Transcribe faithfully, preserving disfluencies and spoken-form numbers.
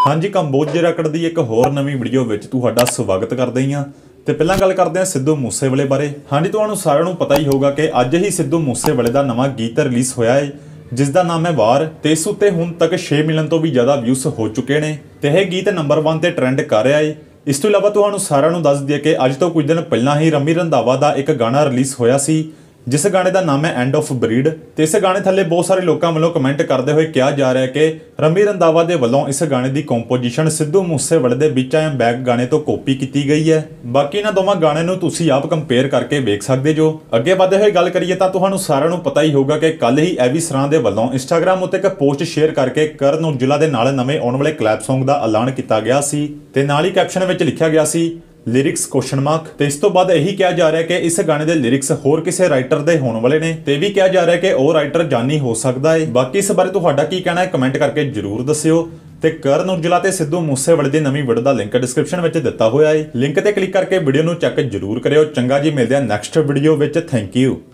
ਹਾਂਜੀ ਕੰਬੋਜ ਰੈਕਡ ਦੀ ਇੱਕ ਹੋਰ ਨਵੀਂ ਵੀਡੀਓ ਵਿੱਚ ਤੁਹਾਡਾ ਸਵਾਗਤ ਕਰਦੇ ਹਾਂ। ਤੇ ਪਹਿਲਾਂ ਗੱਲ ਕਰਦੇ ਹਾਂ ਸਿੱਧੂ ਮੂਸੇਵਾਲੇ ਬਾਰੇ। ਹਾਂਜੀ ਤੁਹਾਨੂੰ ਸਾਰਿਆਂ ਨੂੰ ਪਤਾ ਹੀ ਹੋਗਾ ਕਿ ਅੱਜ ਹੀ ਸਿੱਧੂ ਮੂਸੇਵਾਲੇ ਦਾ ਨਵਾਂ ਗੀਤ ਰਿਲੀਜ਼ ਹੋਇਆ ਹੈ ਜਿਸ ਦਾ ਨਾਮ ਹੈ ਵਾਰ ਤੇ ਇਸ ਉੱਤੇ ਹੁਣ ਤੱਕ ਛੇ ਮਿਲੀਅਨ ਤੋਂ ਵੀ ਜ਼ਿਆਦਾ ਵਿਊਜ਼ ਹੋ ਚੁੱਕੇ ਨੇ ਤੇ ਇਹ ਗੀਤ ਨੰਬਰ वन ਤੇ ਟ੍ਰੈਂਡ ਕਰ ਰਿਹਾ ਹੈ। ਇਸ ਤੋਂ ਇਲਾਵਾ ਤੁਹਾਨੂੰ ਸਾਰਿਆਂ ਨੂੰ ਦੱਸ ਦਈਏ ਕਿ ਅੱਜ ਤੋਂ ਕੁਝ ਦਿਨ ਪਹਿਲਾਂ ਹੀ ਰੰਮੀ ਰੰਧਾਵਾ ਦਾ ਇੱਕ ਗਾਣਾ ਰਿਲੀਜ਼ ਹੋਇਆ ਸੀ जिस गाने का नाम है एंड ऑफ ब्रीड। तो इस गाने थले बहुत सारे लोगों वालों कमेंट करते हुए कहा जा रहा है कि रंमी रंधावा के वालों इस गाने की कंपोजिशन सिद्धू मूसेवाले के बीच आई एम बैक गाने तो कॉपी की गई है। बाकी इन्होंने दोवां गाने नूं तुसीं आप कंपेयर करके वेख सकते जो। अगे बढ़ते हुए गल करिए तो तुहानूं सारिआं नूं पता ही होगा कि कल ही एवी सरां दे वालों इंस्टाग्राम उत्ते एक पोस्ट शेयर करके करण औजला दे नाल नवें आउण वाले क्लैप सॉन्ग का ऐलान किया गया सी ते नाल ही कैप्शन विच लिखिया गया सी लिरिक्स क्वेश्चन मार्क। तो इस तो बाद यही कहा जा रहा है कि इस गाने के लिरिक्स होर किसी राइटर के होने वाले ने ते भी कहा जा रहा है कि वह राइटर जानी हो सकता है। बाकी इस बारे तुहाडा की कहना है कमेंट करके जरूर दस्सिओ। ते करण औजला ते सिद्धू मूसेवाले दी नवीं वीडियो का लिंक डिस्क्रिप्शन में दिता हुआ है, लिंक ते क्लिक करके वीडियो नूं चेक जरूर करियो। चंगा जी मिलदे आ नैक्सट वीडियो विच, थैंक यू।